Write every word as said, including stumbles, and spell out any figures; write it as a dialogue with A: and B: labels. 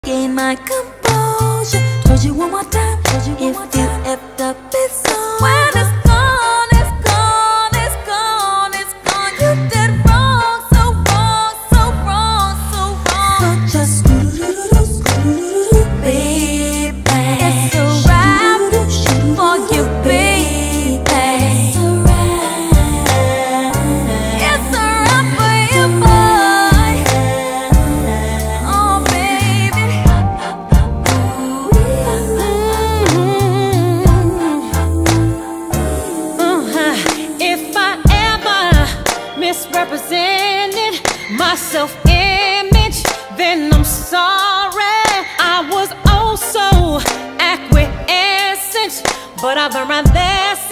A: Gain my composure. Told you one more time. Told you one more time. If you effed up, it's over. When it's gone, it's gone, it's gone, it's gone. You did wrong, so wrong, so wrong, so wrong. So just do do do do do, baby. It's a wrap for you, baby. It's a wrap. It's a wrap for you, boy. Oh, baby.
B: If I ever misrepresented my self-image, then I'm sorry. I was oh so acquiescent, but I learned my lesson.